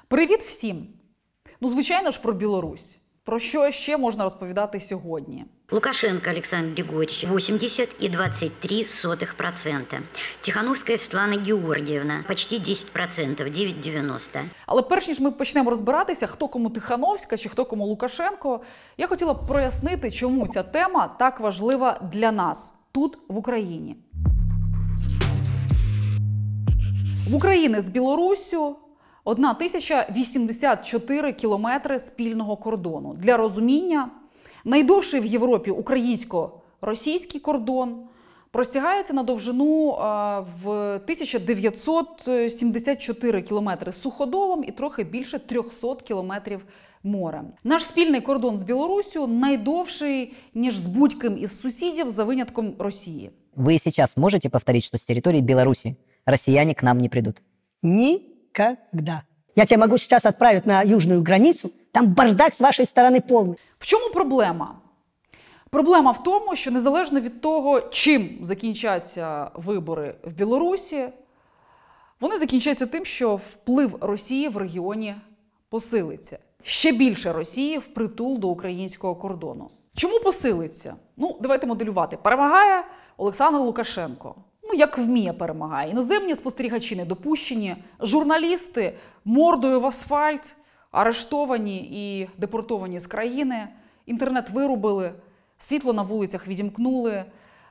Привіт всім! Ну, звичайно ж, про Білорусь. Про що ще можна розповідати сьогодні? Лукашенко Александр Григорьевич 80,23%. Тихановская Светлана Георгиевна почти 10%, 9,90%. Але перш ніж ми почнемо розбиратися, хто кому Тихановська чи хто кому Лукашенко, я хотіла б прояснити, чому ця тема так важлива для нас тут, в Україні. В Україні з Білоруссю 1084 кілометри спільного кордону. Для розуміння, найдовший в Європі українсько-російський кордон простягається на довжину в 1974 кілометри суходолом і трохи більше 300 кілометрів морем. Наш спільний кордон з Білоруссю найдовший, ніж з будь-ким із сусідів, за винятком Росії. Вы сейчас можете повторить, что с территории Беларуси россияне к нам не придут? Никогда. Я тебя могу сейчас отправить на южную границу, там бардак с вашей стороны полный. В чому проблема? Проблема в тому, що незалежно від того, чим закінчаться вибори в Білорусі, вони закінчаться тим, що вплив Росії в регіоні посилиться. Ще більше Росії впритул до українського кордону. Чому посилиться? Ну, давайте моделювати. Перемагає Олександр Лукашенко. Ну, як вміє, перемагає. Іноземні спостерігачі не допущені, журналісти мордою в асфальт, арештовані і депортовані з країни, інтернет вирубили, світло на вулицях відімкнули,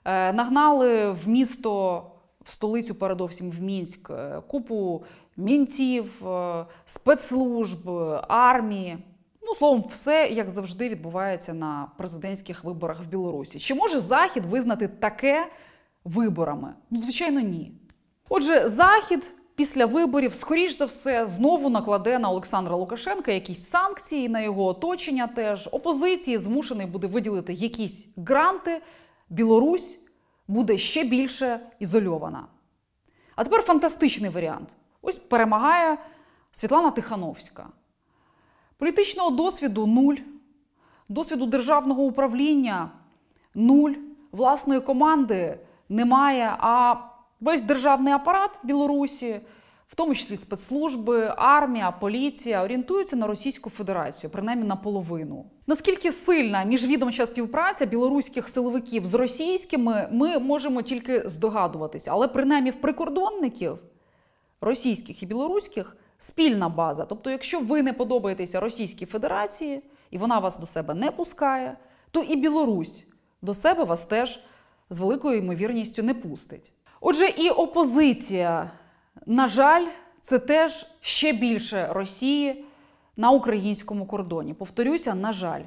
нагнали в місто, в столицю передовсім, в Мінськ, купу мінтів, спецслужб, армії. Ну, словом, все, як завжди, відбувається на президентських виборах в Білорусі. Чи може Захід визнати таке виборами? Ну, звичайно, ні. Отже, Захід після виборів, скоріш за все, знову накладе на Олександра Лукашенка якісь санкції, на його оточення теж. Опозиції змушений буде виділити якісь гранти. Білорусь буде ще більше ізольована. А тепер фантастичний варіант. Ось перемагає Світлана Тихановська. Політичного досвіду – 0. Досвіду державного управління – 0. Власної команди немає, а весь державний апарат Білорусі, в тому числі спецслужби, армія, поліція, орієнтуються на Російську Федерацію, принаймні наполовину. Наскільки сильна міжвідомча співпраця білоруських силовиків з російськими, ми можемо тільки здогадуватися. Але принаймні в прикордонників російських і білоруських спільна база. Тобто, якщо ви не подобаєтеся Російській Федерації, і вона вас до себе не пускає, то і Білорусь до себе вас теж з великою ймовірністю не пустить. Отже, і опозиція, на жаль, це теж ще більше Росії на українському кордоні. Повторюся, на жаль.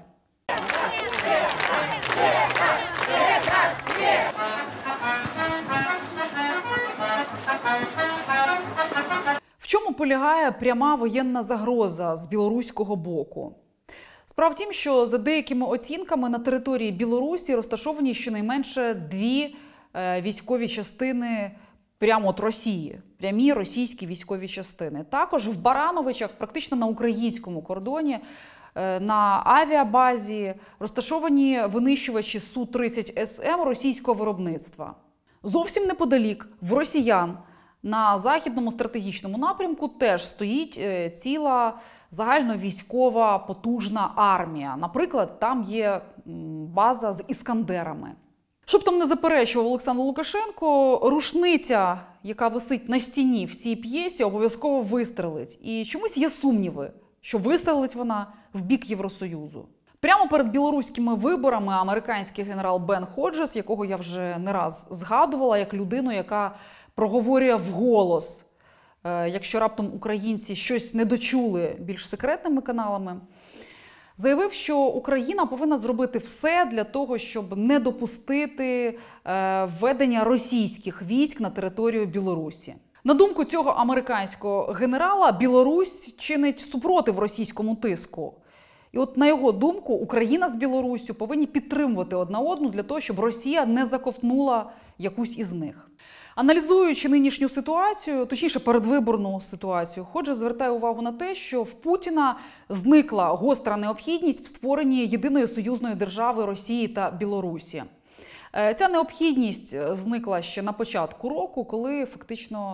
В чому полягає пряма воєнна загроза з білоруського боку? Справа в тім, що за деякими оцінками на території Білорусі розташовані щонайменше 2 військові частини прямо от Росії. Прямі російські військові частини. Також в Барановичах, практично на українському кордоні, на авіабазі розташовані винищувачі Су-30СМ російського виробництва. Зовсім неподалік, в росіян, на західному стратегічному напрямку теж стоїть ціла загальновійськова потужна армія. Наприклад, там є база з іскандерами. Щоб там не заперечував Олександр Лукашенко, рушниця, яка висить на стіні в цій п'єсі, обов'язково вистрелить. І чомусь є сумніви, що вистрелить вона в бік Євросоюзу. Прямо перед білоруськими виборами американський генерал Бен Ходжес, якого я вже не раз згадувала, як людину, яка проговорює вголос, якщо раптом українці щось не дочули більш секретними каналами, заявив, що Україна повинна зробити все для того, щоб не допустити введення російських військ на територію Білорусі. На думку цього американського генерала, Білорусь чинить супротив російському тиску. І от на його думку, Україна з Білоруссю повинні підтримувати одна одну для того, щоб Росія не заковтнула якусь із них. Аналізуючи нинішню ситуацію, точніше передвиборну ситуацію, Ходжес звертає увагу на те, що в Путіна зникла гостра необхідність в створенні єдиної союзної держави Росії та Білорусі. Ця необхідність зникла ще на початку року, коли фактично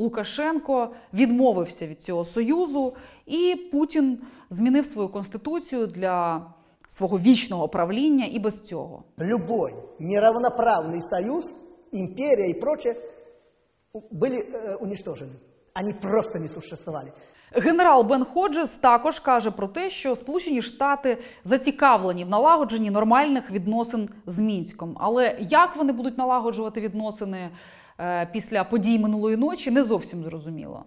Лукашенко відмовився від цього союзу, і Путін змінив свою конституцію для свого вічного правління і без цього. Любой неравноправный союз, империя и прочее были уничтожены. Они просто не существовали. Генерал Бен Ходжес також каже про те, що Сполучені Штати зацікавлені в налагодженні нормальних відносин з Мінськом. Але як вони будуть налагоджувати відносини після подій минулої ночі, не зовсім зрозуміло.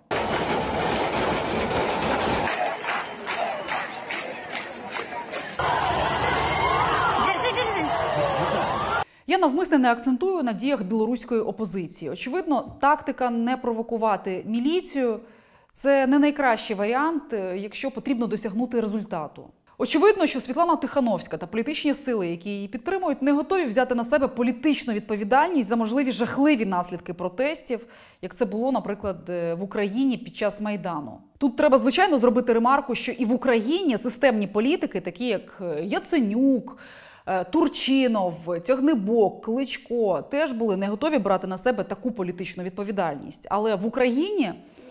Я навмисне не акцентую на діях білоруської опозиції. Очевидно, тактика не провокувати міліцію – це не найкращий варіант, якщо потрібно досягнути результату. Очевидно, що Світлана Тихановська та політичні сили, які її підтримують, не готові взяти на себе політичну відповідальність за можливі жахливі наслідки протестів, як це було, наприклад, в Україні під час Майдану. Тут треба, звичайно, зробити ремарку, що і в Україні системні політики, такі як Яценюк, Турчинов, Тягнибок, Кличко, теж були не готові брати на себе таку політичну відповідальність. Але в Україні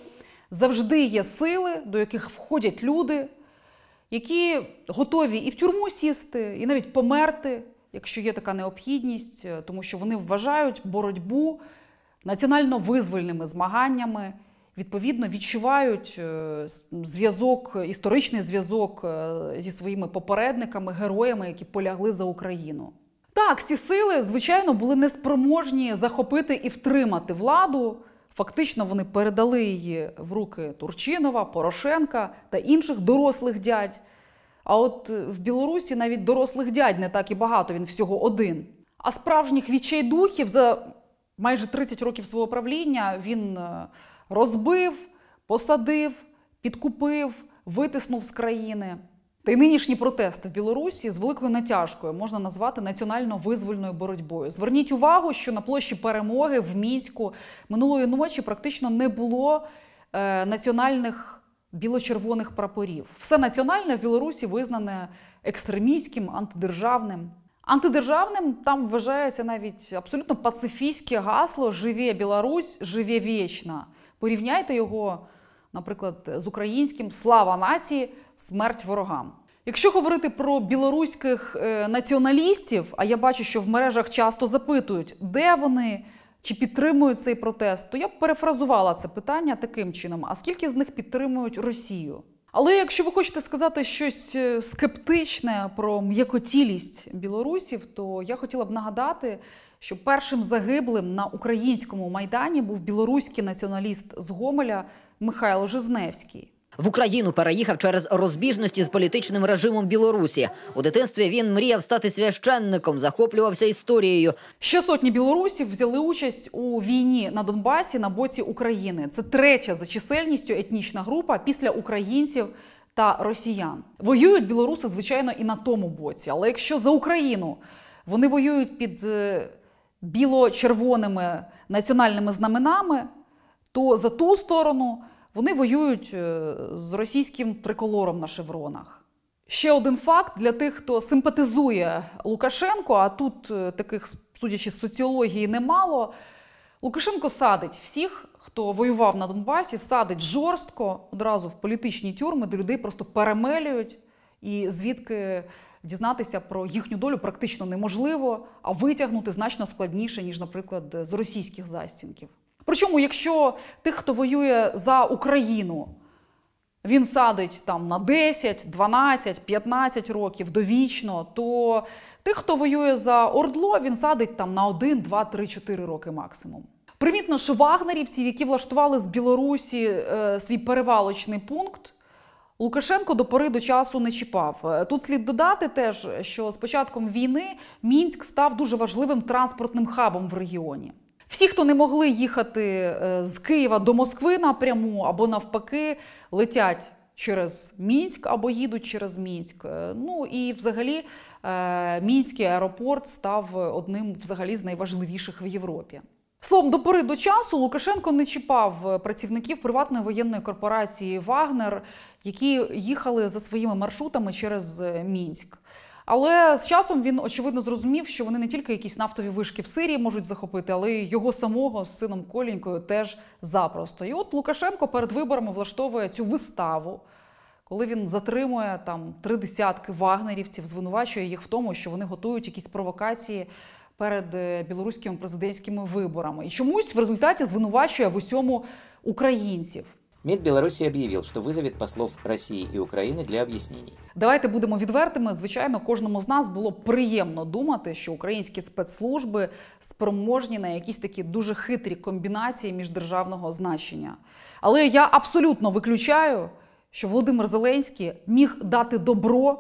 завжди є сили, до яких входять люди, які готові і в тюрму сісти, і навіть померти, якщо є така необхідність, тому що вони вважають боротьбу національно-визвольними змаганнями, відповідно відчувають зв'язок, історичний зв'язок зі своїми попередниками, героями, які полягли за Україну. Так, ці сили, звичайно, були неспроможні захопити і втримати владу. Фактично вони передали її в руки Турчинова, Порошенка та інших дорослих дядь. А от в Білорусі навіть дорослих дядь не так і багато, він всього один. А справжніх відчайдухів за майже 30 років свого правління він розбив, посадив, підкупив, витиснув з країни. Та й нинішні протести в Білорусі з великою натяжкою можна назвати національно-визвольною боротьбою. Зверніть увагу, що на площі Перемоги в Мінську минулої ночі практично не було національних біло-червоних прапорів. Все національне в Білорусі визнане екстремістським, антидержавним. Антидержавним там вважається навіть абсолютно пацифістське гасло «Живе Білорусь, живе вічно». Порівняйте його, наприклад, з українським «Слава нації, смерть ворогам». Якщо говорити про білоруських націоналістів, а я бачу, що в мережах часто запитують, де вони, чи підтримують цей протест, то я б перефразувала це питання таким чином: а скільки з них підтримують Росію? Але якщо ви хочете сказати щось скептичне про м'якотілість білорусів, то я хотіла б нагадати, що першим загиблим на українському Майдані був білоруський націоналіст з Гомеля Михайло Жизневський. В Україну переїхав через розбіжності з політичним режимом Білорусі. У дитинстві він мріяв стати священником, захоплювався історією. Ще сотні білорусів взяли участь у війні на Донбасі на боці України. Це третя за чисельністю етнічна група після українців та росіян. Воюють білоруси, звичайно, і на тому боці. Але якщо за Україну вони воюють під біло-червоними національними знаменами, то за ту сторону вони воюють з російським триколором на шевронах. Ще один факт для тих, хто симпатизує Лукашенку, а тут таких, судячи з соціології, немало. Лукашенко садить всіх, хто воював на Донбасі, садить жорстко, одразу в політичні тюрми, де людей просто перемелюють, і звідки дізнатися про їхню долю практично неможливо, а витягнути значно складніше, ніж, наприклад, з російських застінків. Причому, якщо тих, хто воює за Україну, він садить там на 10, 12, 15 років довічно, то тих, хто воює за Ордло, він садить там на 1, 2, 3, 4 роки максимум. Примітно, що вагнерівців, які влаштували з Білорусі свій перевалочний пункт, Лукашенко до пори до часу не чіпав. Тут слід додати теж, що з початком війни Мінськ став дуже важливим транспортним хабом в регіоні. Всі, хто не могли їхати з Києва до Москви напряму або навпаки, летять через Мінськ або їдуть через Мінськ. Ну і взагалі Мінський аеропорт став одним взагалі з найважливіших в Європі. Словом, до пори до часу Лукашенко не чіпав працівників приватної воєнної корпорації «Вагнер», які їхали за своїми маршрутами через Мінськ. Але з часом він, очевидно, зрозумів, що вони не тільки якісь нафтові вишки в Сирії можуть захопити, але й його самого з сином Колінькою теж запросто. І от Лукашенко перед виборами влаштовує цю виставу, коли він затримує там 30 вагнерівців, звинувачує їх в тому, що вони готують якісь провокації перед білоруськими президентськими виборами. І чомусь в результаті звинувачує в усьому українців. МИД Беларуси объявил, что вызовет послов России и Украины для объяснений. Давайте будемо відвертими. Звичайно, кожному з нас було приємно думати, що українські спецслужби спроможні на якісь такі дуже хитрі комбінації міждержавного значення. Але я абсолютно виключаю, що Володимир Зеленський міг дати добро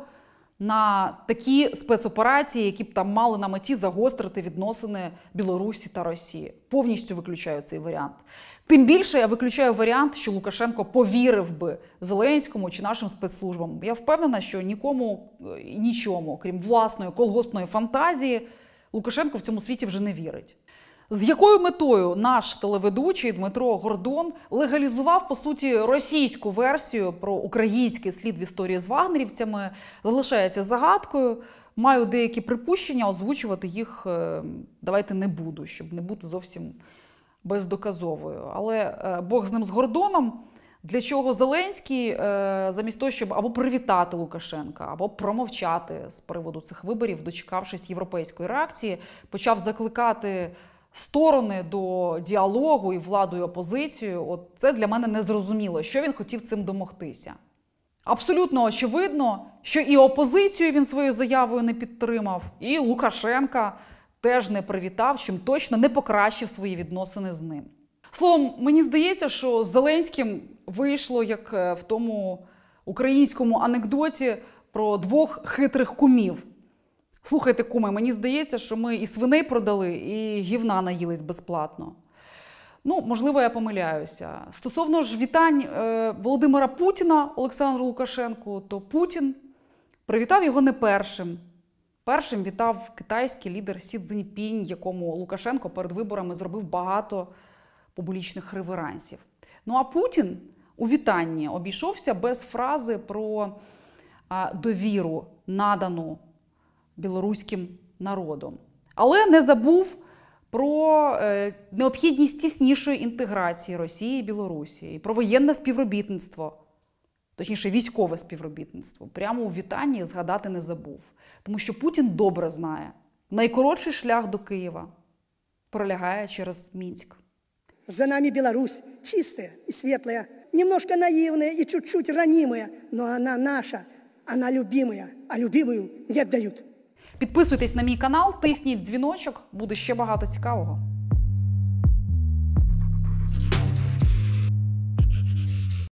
на такі спецоперації, які б там мали на меті загострити відносини Білорусі та Росії. Повністю виключаю цей варіант. Тим більше я виключаю варіант, що Лукашенко повірив би Зеленському чи нашим спецслужбам. Я впевнена, що нікому і нічому, крім власної колгоспної фантазії, Лукашенко в цьому світі вже не вірить. З якою метою наш телеведучий Дмитро Гордон легалізував, по суті, російську версію про український слід в історії з вагнерівцями, залишається загадкою. Маю деякі припущення, озвучувати їх давайте не буду, щоб не бути зовсім бездоказовою. Але Бог з ним, з Гордоном. Для чого Зеленський, замість того, щоб або привітати Лукашенка, або промовчати з приводу цих виборів, дочекавшись європейської реакції, почав закликати сторони до діалогу і владу, і опозицію. От це для мене незрозуміло, що він хотів цим домогтися. Абсолютно очевидно, що і опозицію він своєю заявою не підтримав, і Лукашенка теж не привітав, чим точно не покращив свої відносини з ним. Словом, мені здається, що з Зеленським вийшло, як в тому українському анекдоті про двох хитрих кумів. Слухайте, куми, мені здається, що ми і свиней продали, і гівна наїлись безплатно. Ну, можливо, я помиляюся. Стосовно ж вітань Володимира Путіна Олександру Лукашенку, то Путін привітав його не першим. Першим вітав китайський лідер Сі Цзіньпінь, якому Лукашенко перед виборами зробив багато публічних реверансів. Ну а Путін у вітанні обійшовся без фрази про довіру, надану білоруським народом. Але не забув про необхідність тіснішої інтеграції Росії і Білорусі, і про воєнне співробітництво, точніше військове співробітництво. Прямо у вітанні згадати не забув. Тому що Путін добре знає, найкоротший шлях до Києва пролягає через Мінськ. За нами Беларусь, чистая и светлая, немножко наивная и чуть-чуть ранимая, но она наша, она любимая, а любимую не отдают. Підписуйтесь на мій канал, тисніть дзвіночок, буде ще багато цікавого.